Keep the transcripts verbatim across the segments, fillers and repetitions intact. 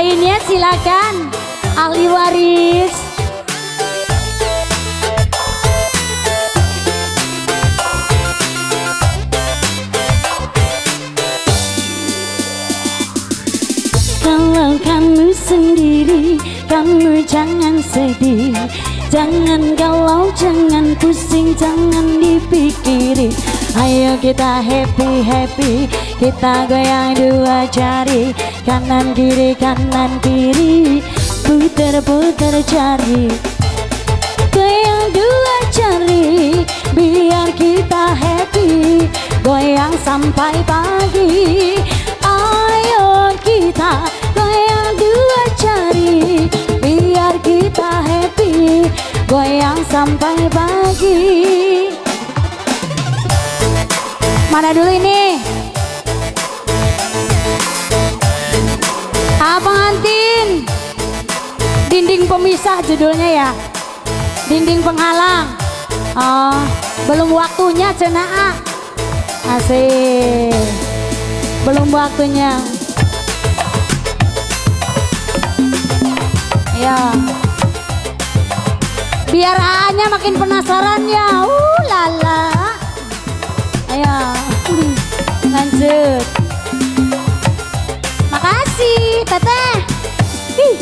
lainnya silakan ahli waris. Kalau kamu sendiri, kamu jangan sedih, jangan galau, jangan pusing, jangan dipikirin. Ayo kita happy-happy, kita goyang dua jari, kanan kiri, kanan kiri, puter-puter jari. Goyang dua jari, biar kita happy, goyang sampai pagi. Ayo kita goyang dua jari, biar kita happy, goyang sampai pagi. Mana dulu ini? Ah, pengantin. Dinding pemisah judulnya ya. Dinding penghalang. Oh, belum waktunya cenah. Asik. Belum waktunya. Ya. Biar A-nya makin penasaran ya. Uh lala. Ayo. Lanjut. Makasih teteh. Ih.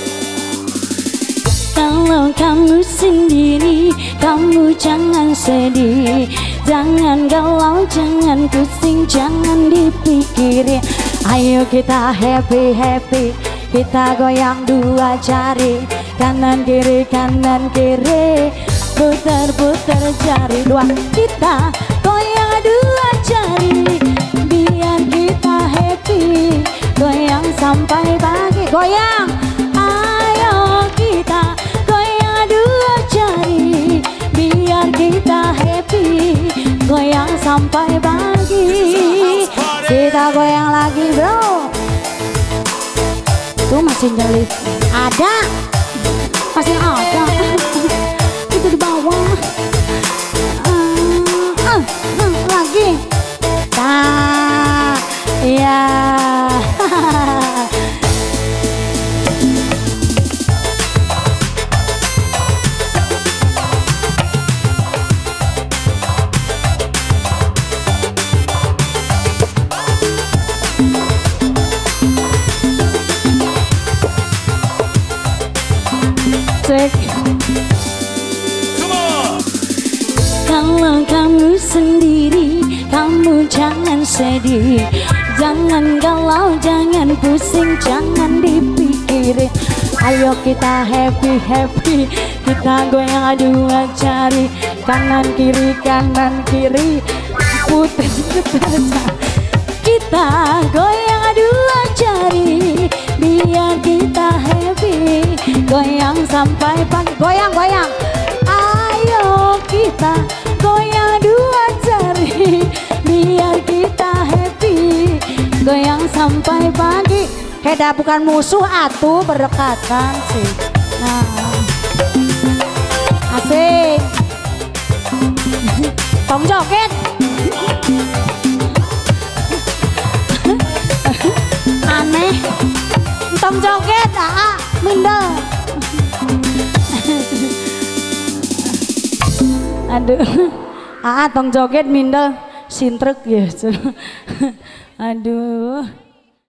Kalau kamu sendiri, kamu jangan sedih, jangan galau, jangan pusing, jangan dipikirin. Ayo kita happy-happy, kita goyang dua jari, kanan kiri, kanan kiri, putar-putar jari. Dua, kita goyang dua jari, biar kita happy, goyang sampai pagi. Goyang, ayo kita goyang dua jari, biar kita happy, goyang sampai pagi. Kita goyang lagi bro. Tuh masih nyelip. Ada, masih ada. Itu di bawah. Uh, uh, uh, lagi. Nah, iya. Kalau kamu sendiri, kamu jangan sedih, jangan galau, jangan pusing, jangan dipikirin. Ayo kita happy-happy, kita goyang dua jari, kanan kiri, kanan kiri, putar-putar. Kita goyang dua jari, biar kita happy, goyang sampai pagi. Goyang, goyang. Ayo kita goyang dua jari, biar kita happy, goyang sampai pagi. Heda bukan musuh atuh, berdekatan sih. Nah, asik. Tong joget. Aneh. Tong joget, ah, mindel. Aduh, ah, tong joget mindel, sintrek ya. Aduh.